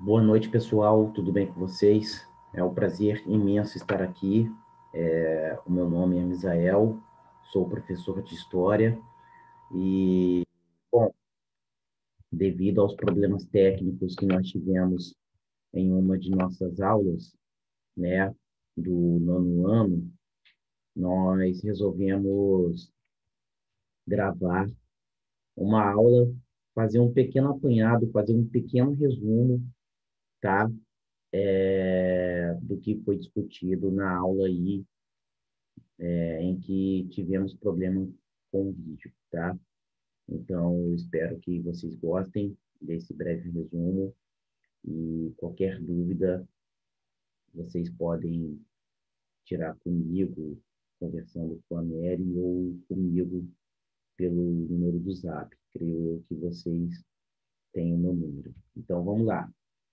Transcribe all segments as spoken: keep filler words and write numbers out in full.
Boa noite, pessoal. Tudo bem com vocês? É um prazer imenso estar aqui. É, o meu nome é Misael, sou professor de História e, bom, devido aos problemas técnicos que nós tivemos em uma de nossas aulas, né, do nono ano, nós resolvemos gravar uma aula, fazer um pequeno apanhado, fazer um pequeno resumo, tá? É, do que foi discutido na aula aí, é, em que tivemos problema com o vídeo, tá? Então, eu espero que vocês gostem desse breve resumo e qualquer dúvida vocês podem tirar comigo, conversando com a Mary ou comigo pelo número do Zap. Creio eu que vocês têm o meu número. Então, vamos lá.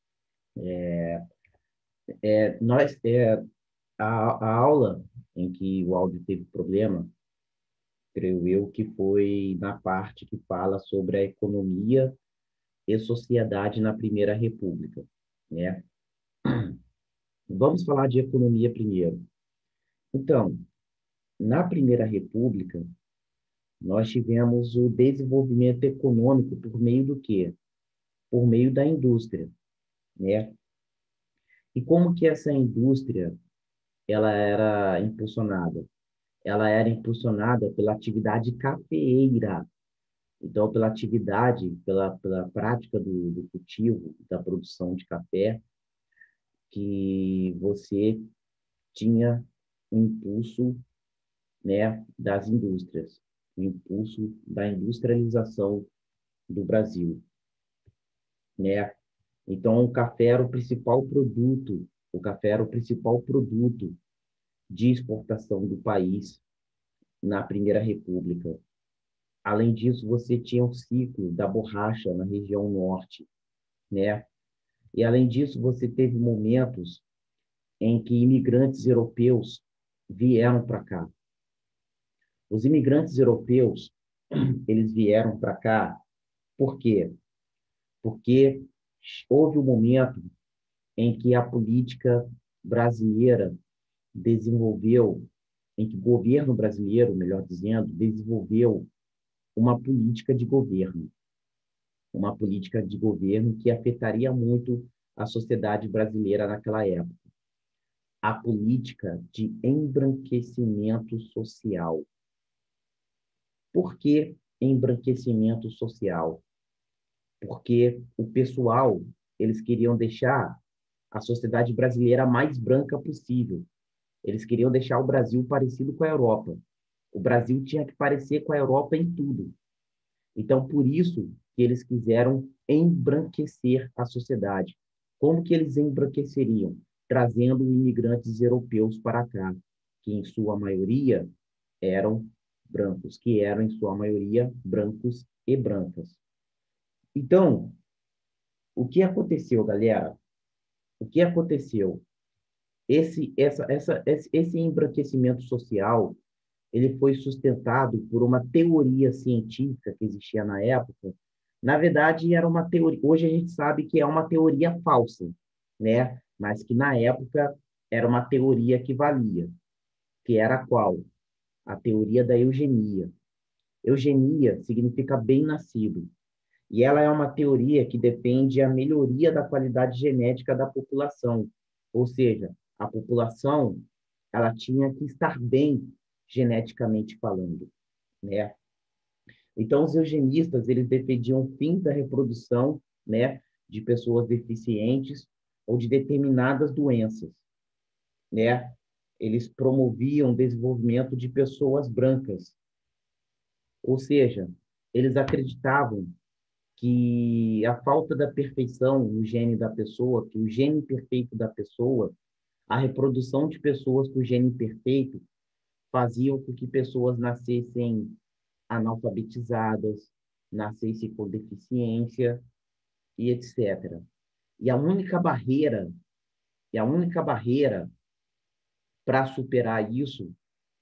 É, nós, é, a, a aula em que o áudio teve problema, creio eu, que foi na parte que fala sobre a economia e sociedade na Primeira República, né? Vamos falar de economia primeiro. Então, na Primeira República, nós tivemos o desenvolvimento econômico por meio do quê? Por meio da indústria, né? E como que essa indústria ela era impulsionada? Ela era impulsionada pela atividade cafeeira. Então, pela atividade, pela, pela prática do, do cultivo, da produção de café, que você tinha um impulso, né, das indústrias, o impulso da industrialização do Brasil, né? Então, o café era o principal produto, o café era o principal produto de exportação do país na Primeira República. Além disso, você tinha o ciclo da borracha na região norte, né? E além disso, você teve momentos em que imigrantes europeus vieram para cá. Os imigrantes europeus, eles vieram para cá por quê? Porque houve um momento em que a política brasileira desenvolveu, em que o governo brasileiro, melhor dizendo, desenvolveu uma política de governo, uma política de governo que afetaria muito a sociedade brasileira naquela época. A política de embranquecimento social. Por que embranquecimento social? Porque o pessoal, eles queriam deixar a sociedade brasileira mais branca possível. Eles queriam deixar o Brasil parecido com a Europa. O Brasil tinha que parecer com a Europa em tudo. Então, por isso que eles quiseram embranquecer a sociedade. Como que eles embranqueceriam? Trazendo imigrantes europeus para cá, que em sua maioria eram brancos, que eram em sua maioria brancos e brancas. Então, o que aconteceu, galera? O que aconteceu? Esse, essa, essa, esse, esse embranquecimento social, ele foi sustentado por uma teoria científica que existia na época. Na verdade, era uma teoria. Hoje a gente sabe que é uma teoria falsa, né? Mas que na época era uma teoria que valia, que era qual? A teoria da eugenia. Eugenia significa bem-nascido. E ela é uma teoria que defende a melhoria da qualidade genética da população. Ou seja, a população ela tinha que estar bem geneticamente falando, né? Então, os eugenistas, eles defendiam o fim da reprodução, né, de pessoas deficientes ou de determinadas doenças, né? Eles promoviam o desenvolvimento de pessoas brancas. Ou seja, eles acreditavam que a falta da perfeição no gene da pessoa, que o gene perfeito da pessoa, a reprodução de pessoas com gene perfeito, faziam com que pessoas nascessem analfabetizadas, nascessem com deficiência e etcétera. E a única barreira, e a única barreira para superar isso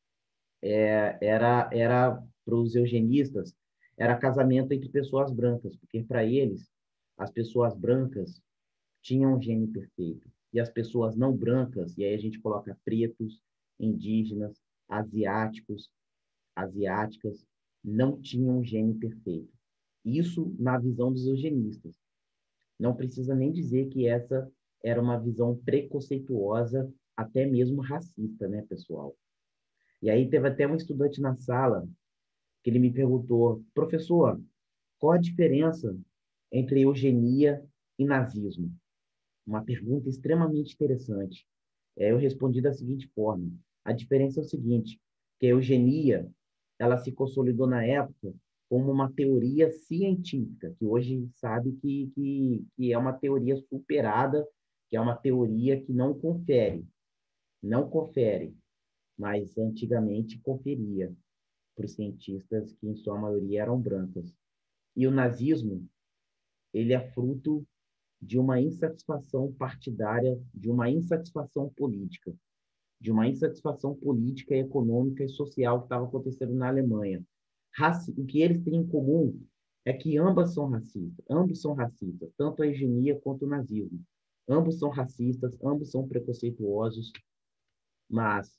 é, era era para os eugenistas, era casamento entre pessoas brancas, porque para eles as pessoas brancas tinham um gene perfeito. E as pessoas não brancas, e aí a gente coloca pretos, indígenas, asiáticos, asiáticas, não tinham um gene perfeito. Isso na visão dos eugenistas. Não precisa nem dizer que essa era uma visão preconceituosa, até mesmo racista, né, pessoal? E aí teve até um estudante na sala que ele me perguntou, professor, qual a diferença entre eugenia e nazismo? Uma pergunta extremamente interessante. É, eu respondi da seguinte forma: a diferença é o seguinte, que a eugenia, ela se consolidou na época como uma teoria científica, que hoje sabe que, que, que é uma teoria superada, que é uma teoria que não confere, não confere, mas antigamente conferia para os cientistas que, em sua maioria, eram brancas. E o nazismo, ele é fruto de uma insatisfação partidária, de uma insatisfação política, de uma insatisfação política, econômica e social que estava acontecendo na Alemanha. Raci... O que eles têm em comum é que ambas são racistas, ambos são racistas, tanto a eugenia quanto o nazismo. Ambos são racistas, ambos são preconceituosos, mas,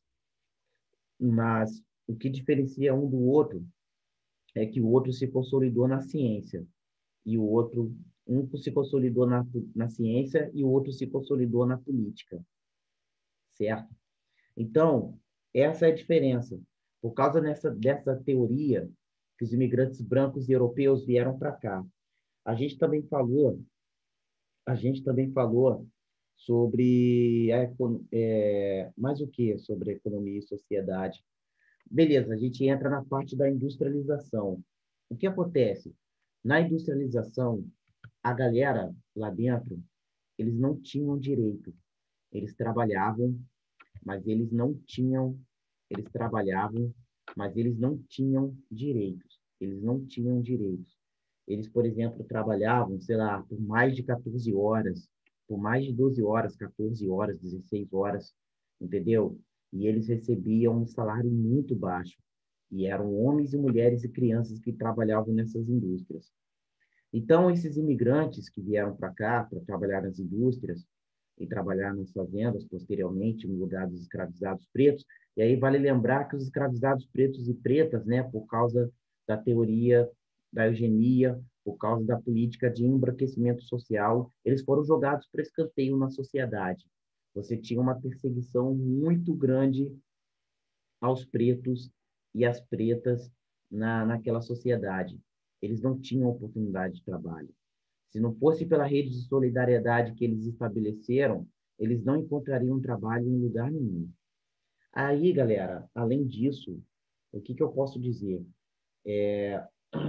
mas o que diferencia um do outro é que o outro se consolidou na ciência e o outro, um se consolidou na, na ciência e o outro se consolidou na política, certo? Então, essa é a diferença. Por causa dessa, dessa teoria que os imigrantes brancos e europeus vieram para cá. A gente também falou, a gente também falou sobre a, é, mais o que sobre economia e sociedade. Beleza, a gente entra na parte da industrialização. O que acontece? Na industrialização, a galera lá dentro, eles não tinham direito. Eles trabalhavam, mas eles não tinham, eles trabalhavam, mas eles não tinham direitos. Eles não tinham direitos. Eles, por exemplo, trabalhavam, sei lá, por mais de quatorze horas, por mais de doze horas, quatorze horas, dezesseis horas, entendeu? E eles recebiam um salário muito baixo. E eram homens e mulheres e crianças que trabalhavam nessas indústrias. Então, esses imigrantes que vieram para cá para trabalhar nas indústrias e trabalhar nas fazendas, posteriormente, no lugar dos escravizados pretos, e aí vale lembrar que os escravizados pretos e pretas, né, por causa da teoria da eugenia, por causa da política de embranquecimento social, eles foram jogados para escanteio na sociedade. Você tinha uma perseguição muito grande aos pretos e às pretas na, naquela sociedade. Eles não tinham oportunidade de trabalho. Se não fosse pela rede de solidariedade que eles estabeleceram, eles não encontrariam trabalho em lugar nenhum. Aí, galera, além disso, o que, que eu posso dizer? É,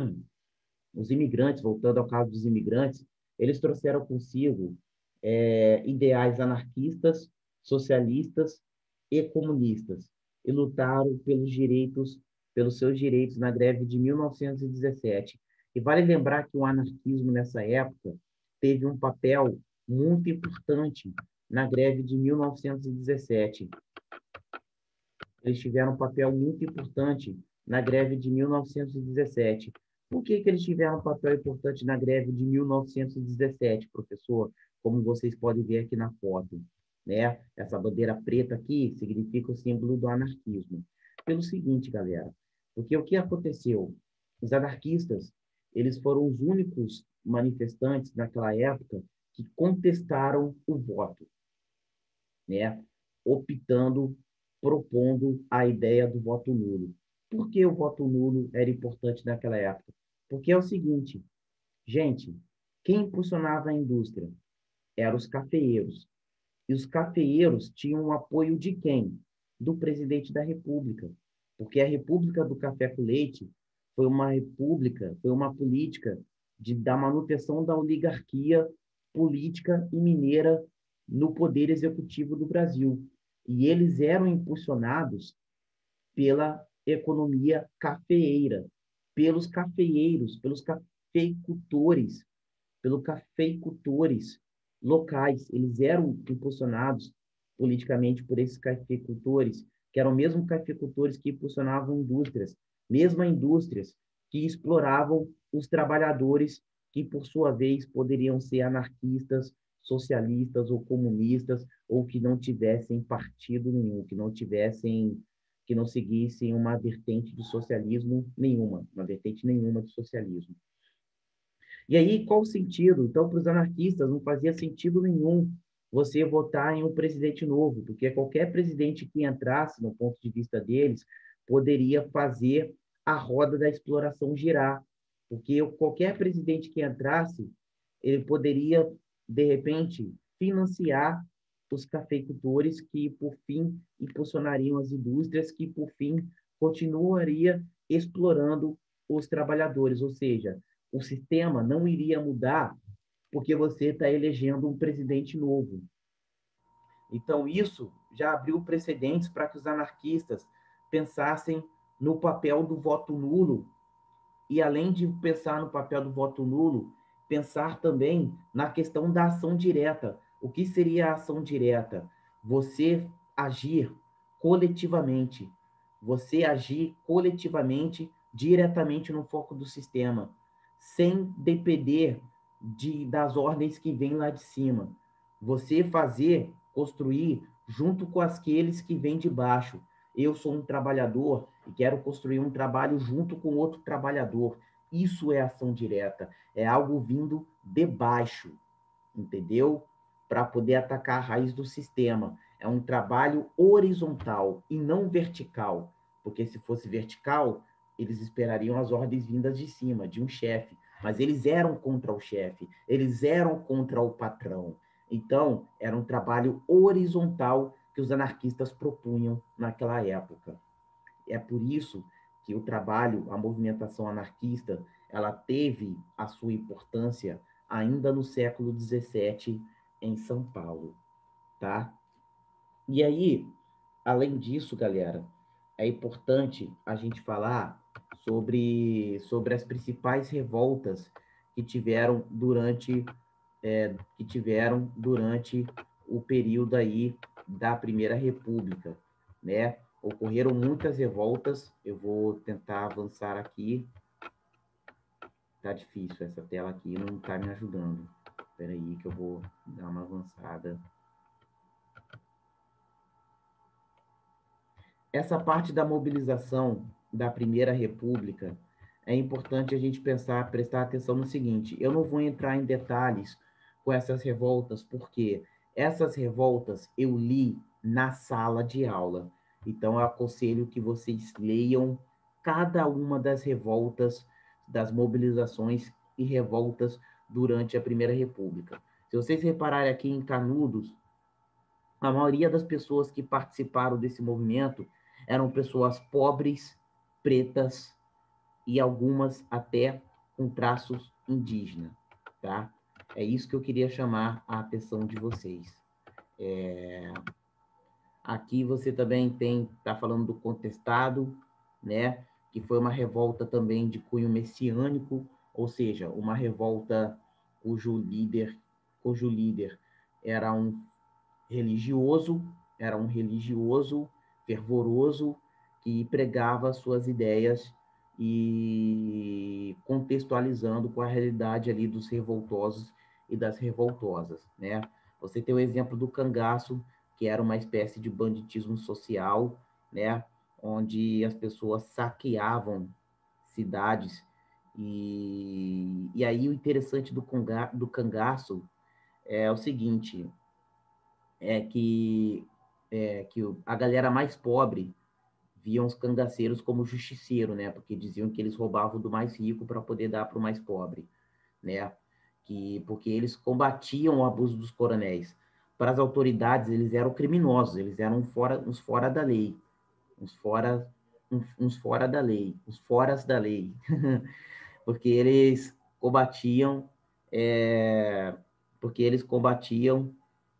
os imigrantes, voltando ao caso dos imigrantes, eles trouxeram consigo é, ideais anarquistas, socialistas e comunistas e lutaram pelos direitos, pelos seus direitos na greve de mil novecentos e dezessete. E vale lembrar que o anarquismo nessa época teve um papel muito importante na greve de mil novecentos e dezessete. Eles tiveram um papel muito importante na greve de mil novecentos e dezessete. Por que, que eles tiveram um papel importante na greve de mil novecentos e dezessete, professor? Como vocês podem ver aqui na foto, né? Essa bandeira preta aqui significa o símbolo do anarquismo. Pelo seguinte, galera, porque o que aconteceu? Os anarquistas, eles foram os únicos manifestantes naquela época que contestaram o voto, né? Optando, propondo a ideia do voto nulo. Por que o voto nulo era importante naquela época? Porque é o seguinte, gente, quem impulsionava a indústria eram os cafeeiros. E os cafeeiros tinham o apoio de quem? Do presidente da República. Porque a República do Café com Leite foi uma república, foi uma política de, da manutenção da oligarquia política e mineira no poder executivo do Brasil. E eles eram impulsionados pela economia cafeeira, pelos cafeeiros, pelos cafeicultores, pelos cafeicultores locais. Eles eram impulsionados politicamente por esses cafeicultores, que eram mesmo cafeicultores que impulsionavam indústrias, mesmo indústrias que exploravam os trabalhadores, que por sua vez poderiam ser anarquistas, socialistas ou comunistas, ou que não tivessem partido nenhum, que não tivessem, que não seguissem uma vertente de socialismo nenhuma, uma vertente nenhuma de socialismo. E aí, qual o sentido? Então, para os anarquistas, não fazia sentido nenhum você votar em um presidente novo, porque qualquer presidente que entrasse, no ponto de vista deles, poderia fazer a roda da exploração girar. Porque qualquer presidente que entrasse, ele poderia, de repente, financiar os cafeicultores que, por fim, impulsionariam as indústrias que, por fim, continuaria explorando os trabalhadores, ou seja, o sistema não iria mudar porque você está elegendo um presidente novo. Então, isso já abriu precedentes para que os anarquistas pensassem no papel do voto nulo e, além de pensar no papel do voto nulo, pensar também na questão da ação direta. O que seria a ação direta? Você agir coletivamente. Você agir coletivamente, diretamente no foco do sistema, sem depender de, das ordens que vêm lá de cima. Você fazer, construir junto com aqueles que vêm de baixo. Eu sou um trabalhador e quero construir um trabalho junto com outro trabalhador. Isso é ação direta, é algo vindo de baixo, entendeu? Para poder atacar a raiz do sistema. É um trabalho horizontal e não vertical, porque se fosse vertical, eles esperariam as ordens vindas de cima, de um chefe, mas eles eram contra o chefe, eles eram contra o patrão. Então, era um trabalho horizontal que os anarquistas propunham naquela época. É por isso que o trabalho, a movimentação anarquista, ela teve a sua importância ainda no século dezessete em São Paulo, tá? E aí, além disso, galera, é importante a gente falar sobre, sobre as principais revoltas que tiveram durante é, que tiveram durante o período aí da Primeira República, né? Ocorreram muitas revoltas, eu vou tentar avançar aqui. Tá difícil, essa tela aqui não tá me ajudando. Espera aí que eu vou dar uma avançada. Essa parte da mobilização da Primeira República é importante a gente pensar, prestar atenção no seguinte: eu não vou entrar em detalhes com essas revoltas, porque essas revoltas eu li na sala de aula. Então, eu aconselho que vocês leiam cada uma das revoltas, das mobilizações e revoltas durante a Primeira República. Se vocês repararem aqui em Canudos, a maioria das pessoas que participaram desse movimento eram pessoas pobres, pretas e algumas até com traços indígenas, tá? É isso que eu queria chamar a atenção de vocês. É... Aqui você também tem, tá falando do contestado, né? Que foi uma revolta também de cunho messiânico, ou seja, uma revolta cujo líder, cujo líder era um religioso, era um religioso fervoroso que pregava suas ideias e contextualizando com a realidade ali dos revoltosos e das revoltosas, né? Você tem o exemplo do cangaço, que era uma espécie de banditismo social, né? Onde as pessoas saqueavam cidades e, e aí o interessante do, conga, do cangaço é o seguinte, é que, é que a galera mais pobre viam os cangaceiros como justiceiro, né? Porque diziam que eles roubavam do mais rico para poder dar para o mais pobre, né? Que, porque eles combatiam o abuso dos coronéis. Para as autoridades, eles eram criminosos, eles eram fora, uns fora da lei, uns fora, uns fora da lei, uns foras da lei, porque eles combatiam, é, porque eles combatiam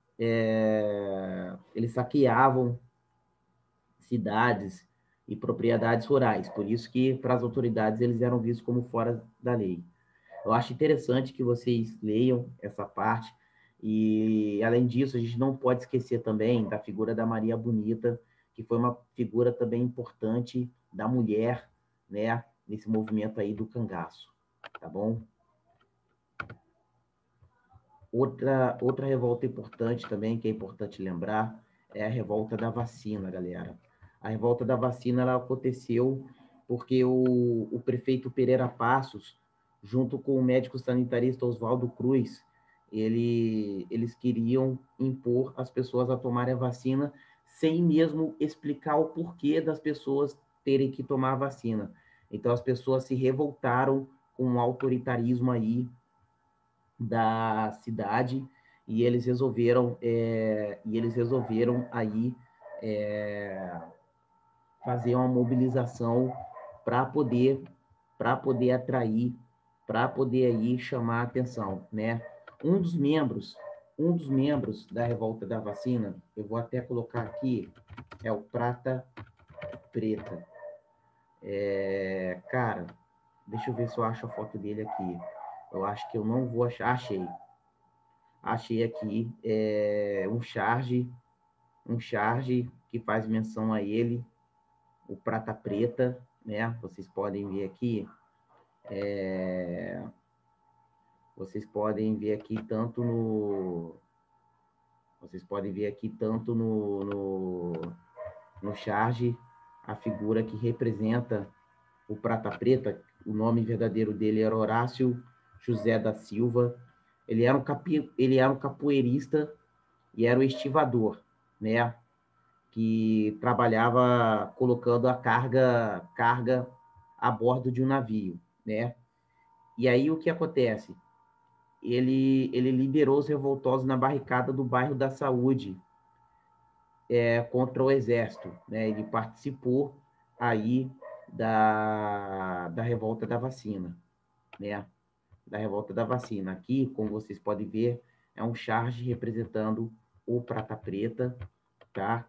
é, eles saqueavam cidades e propriedades rurais, por isso que para as autoridades eles eram vistos como fora da lei. Eu acho interessante que vocês leiam essa parte e, além disso, a gente não pode esquecer também da figura da Maria Bonita, que foi uma figura também importante da mulher, né, nesse movimento aí do cangaço, tá bom? Outra, outra revolta importante também, que é importante lembrar, é a revolta da vacina, galera. A revolta da vacina ela aconteceu porque o, o prefeito Pereira Passos, junto com o médico sanitarista Oswaldo Cruz, ele, eles queriam impor as pessoas a tomarem a vacina sem mesmo explicar o porquê das pessoas terem que tomar a vacina. Então, as pessoas se revoltaram com o autoritarismo aí da cidade e eles resolveram é, e eles resolveram aí é, fazer uma mobilização para poder para poder atrair, para poder aí chamar a atenção, né? Um dos membros, um dos membros da revolta da vacina, eu vou até colocar aqui, é o Prata Preta. É, cara, deixa eu ver se eu acho a foto dele aqui. Eu acho que eu não vou achar. Achei. Achei aqui é, um charge, um charge que faz menção a ele, o Prata Preta, né? Vocês podem ver aqui. É, vocês podem ver aqui tanto no. Vocês podem ver aqui tanto no, no, no charge a figura que representa o Prata Preta. O nome verdadeiro dele era Horácio José da Silva. Ele era um, capi, ele era um capoeirista e era o estivador, né? Que trabalhava colocando a carga, carga a bordo de um navio, né? E aí o que acontece? Ele, ele liderou os revoltosos na barricada do bairro da Saúde é, contra o exército, né? Ele participou aí da, da revolta da vacina, né? Da revolta da vacina. Aqui, como vocês podem ver, é um charge representando o Prata Preta, tá?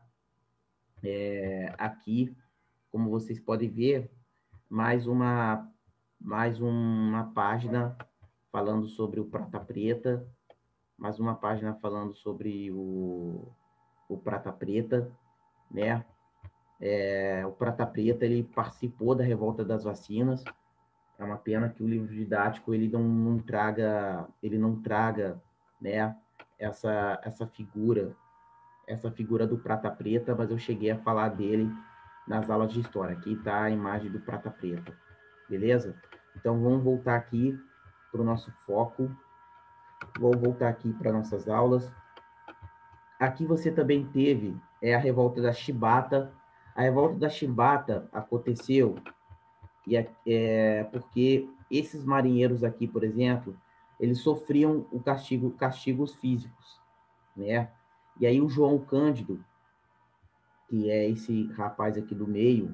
É, aqui, como vocês podem ver, mais uma, mais uma página falando sobre o Prata Preta, mais uma página falando sobre o, o Prata Preta, né? É, o Prata Preta, ele participou da revolta das vacinas. É uma pena que o livro didático ele não, não traga, ele não traga, né, essa essa figura, essa figura do Prata Preta, mas eu cheguei a falar dele nas aulas de história. Aqui está a imagem do Prata Preta, beleza? Então vamos voltar aqui para o nosso foco. Vou voltar aqui para nossas aulas. Aqui você também teve é, a revolta da Chibata. A revolta da Chibata aconteceu e é, é, porque esses marinheiros aqui, por exemplo, eles sofriam o castigo, castigos físicos, né? E aí o João Cândido, que é esse rapaz aqui do meio,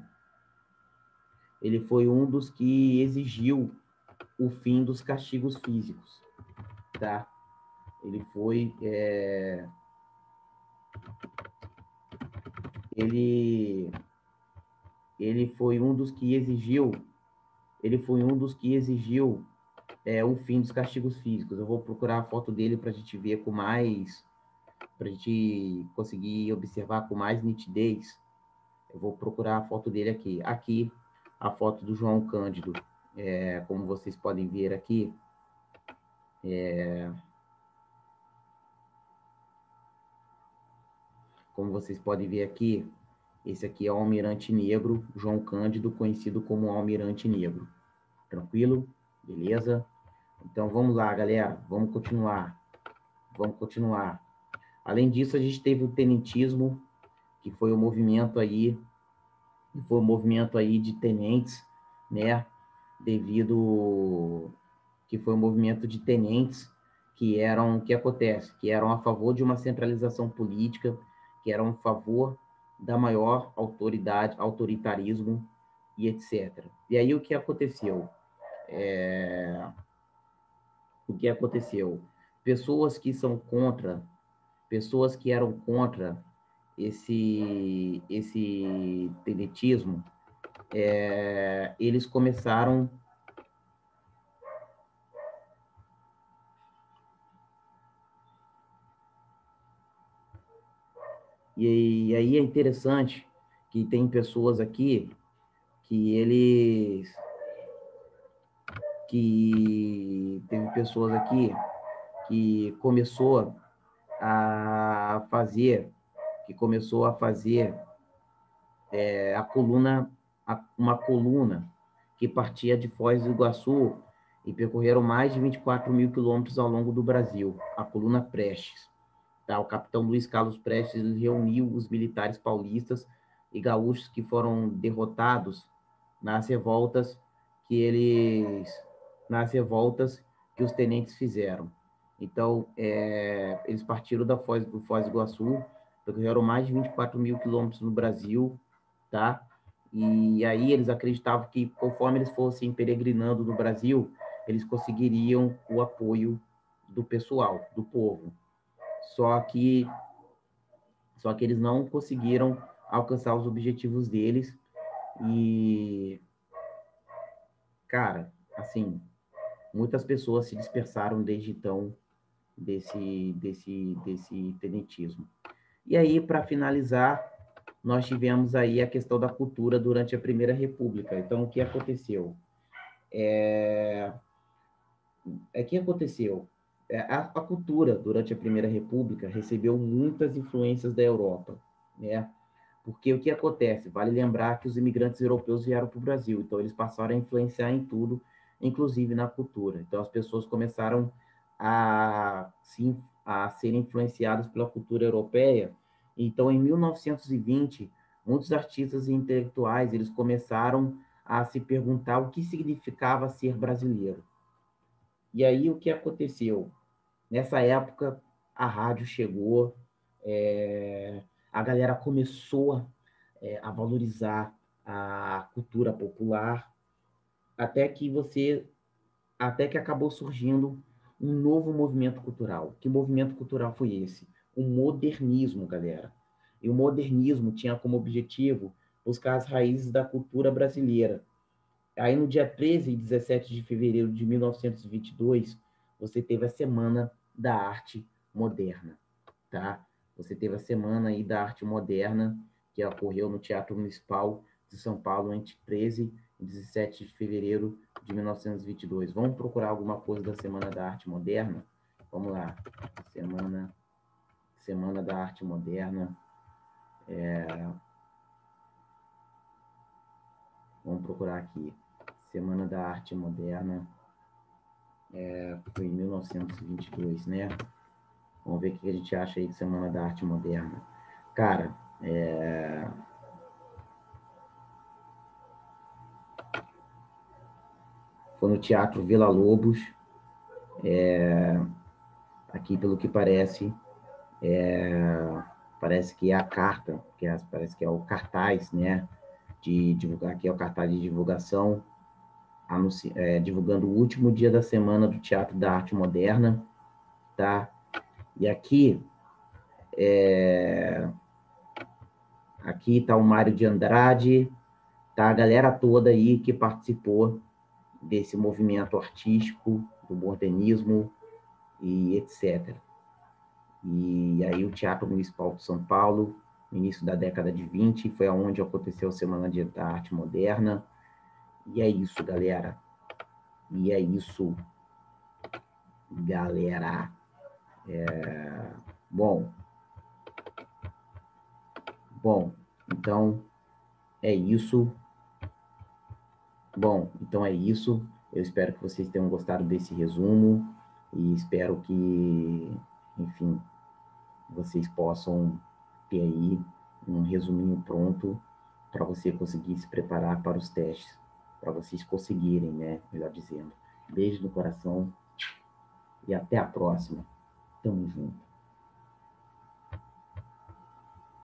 ele foi um dos que exigiu o fim dos castigos físicos, tá? Ele foi, é... ele, ele foi um dos que exigiu, ele foi um dos que exigiu é, o fim dos castigos físicos. Eu vou procurar a foto dele para a gente ver com mais, para a gente conseguir observar com mais nitidez. Eu vou procurar a foto dele aqui. Aqui, a foto do João Cândido. É, como vocês podem ver aqui, é, como vocês podem ver aqui, esse aqui é o Almirante Negro, João Cândido, conhecido como Almirante Negro. Tranquilo? Beleza? Então vamos lá, galera. Vamos continuar. Vamos continuar. Além disso, a gente teve o tenentismo, que foi o movimento aí, que foi o movimento aí de tenentes, né? Devido que foi um movimento de tenentes que eram, que acontece, que eram a favor de uma centralização política, que eram a favor da maior autoridade, autoritarismo e etcétera. E aí o que aconteceu? É... O que aconteceu? Pessoas que são contra, pessoas que eram contra esse esse tenentismo, é... eles começaram E, e aí é interessante que tem pessoas aqui que eles que teve pessoas aqui que começou a fazer, que começou a fazer é, a coluna, a, uma coluna que partia de Foz do Iguaçu e percorreram mais de vinte e quatro mil quilômetros ao longo do Brasil, a coluna Prestes. Tá? O capitão Luiz Carlos Prestes reuniu os militares paulistas e gaúchos que foram derrotados nas revoltas que eles nas revoltas que os tenentes fizeram. Então, é, eles partiram da Foz, do Foz do Iguaçu, percorreram mais de vinte e quatro mil quilômetros no Brasil, tá? E aí eles acreditavam que, conforme eles fossem peregrinando no Brasil, eles conseguiriam o apoio do pessoal, do povo. Só que, só que eles não conseguiram alcançar os objetivos deles e, cara, assim, muitas pessoas se dispersaram desde então desse, desse, desse tenentismo. E aí, para finalizar, nós tivemos aí a questão da cultura durante a Primeira República. Então, o que aconteceu? É, é que aconteceu? É, a, a cultura durante a Primeira República recebeu muitas influências da Europa, né? Porque o que acontece? Vale lembrar que os imigrantes europeus vieram para o Brasil, então eles passaram a influenciar em tudo, inclusive na cultura. Então as pessoas começaram a, sim, a serem influenciadas pela cultura europeia. Então, em mil novecentos e vinte, muitos artistas e intelectuais eles começaram a se perguntar o que significava ser brasileiro. E aí o que aconteceu? Nessa época, a rádio chegou, é, a galera começou é, a valorizar a cultura popular, até que você, até que acabou surgindo um novo movimento cultural. Que movimento cultural foi esse? O modernismo, galera. E o modernismo tinha como objetivo buscar as raízes da cultura brasileira. Aí, no dia treze e dezessete de fevereiro de mil novecentos e vinte e dois, você teve a Semana da Arte Moderna, tá? Você teve a Semana aí da Arte Moderna, que ocorreu no Teatro Municipal de São Paulo entre treze e dezessete de fevereiro de mil novecentos e vinte e dois. Vamos procurar alguma coisa da Semana da Arte Moderna? Vamos lá. Semana, Semana da Arte Moderna. É... Vamos procurar aqui. Semana da Arte Moderna. É, foi em mil novecentos e vinte e dois, né? Vamos ver o que a gente acha aí de Semana da Arte Moderna. Cara, é... foi no Teatro Villa-Lobos. É... Aqui, pelo que parece, é... parece que é a carta, que é, parece que é o cartaz, né? De divulgar, aqui é o cartaz de divulgação, anunci... é, divulgando o último dia da semana do Teatro da Arte Moderna, tá? E aqui, é... aqui tá o Mário de Andrade, tá? A galera toda aí que participou desse movimento artístico, do modernismo e etcétera. E aí o Teatro Municipal de São Paulo, no início da década de vinte, foi onde aconteceu a Semana da Arte Moderna. E é isso, galera. E é isso, galera. É... Bom, bom, então é isso. Bom, então é isso. Eu espero que vocês tenham gostado desse resumo e espero que, enfim, vocês possam ter aí um resuminho pronto para você conseguir se preparar para os testes, para vocês conseguirem, né? Melhor dizendo. Beijo no coração e até a próxima. Tamo junto.